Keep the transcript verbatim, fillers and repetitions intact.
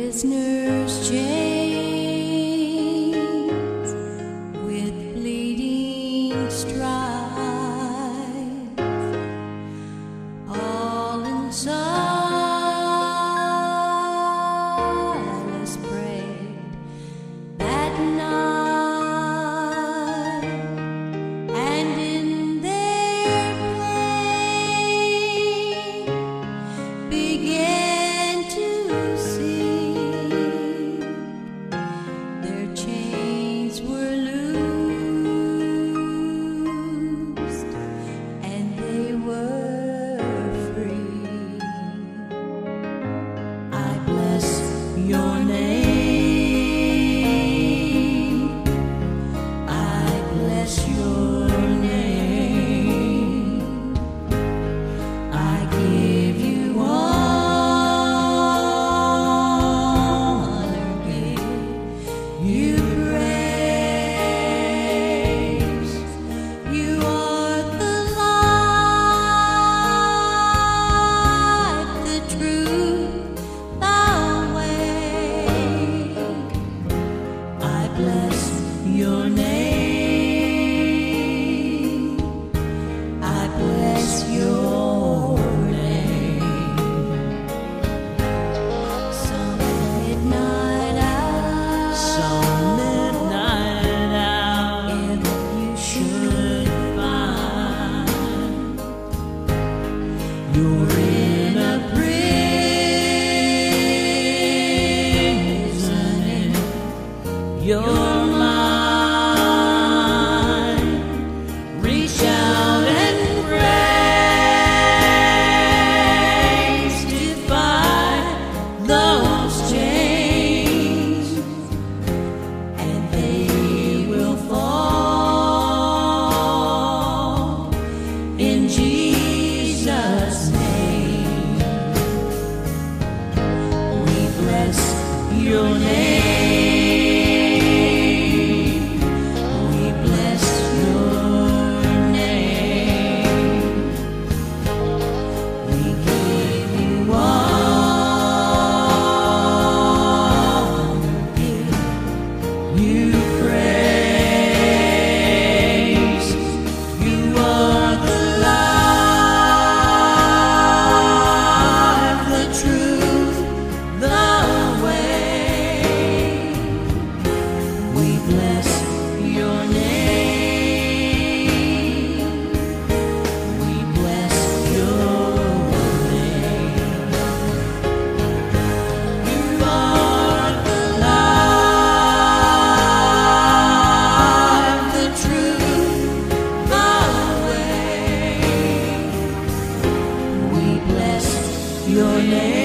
prisoner's chains with bleeding strides, all in silence prayed that night, and in their pain began to your name. I bless your name. I give you honor, give you praise. You are the light, the truth, the way. Bless your name. I bless your name. Some midnight hour, some midnight hour, if you should find you're in a prison in your your name. We bless your name. We give you honor, give you praise. You are the life, the truth, the bless your name. We bless your name. You are the life, the truth, the way. We bless your name.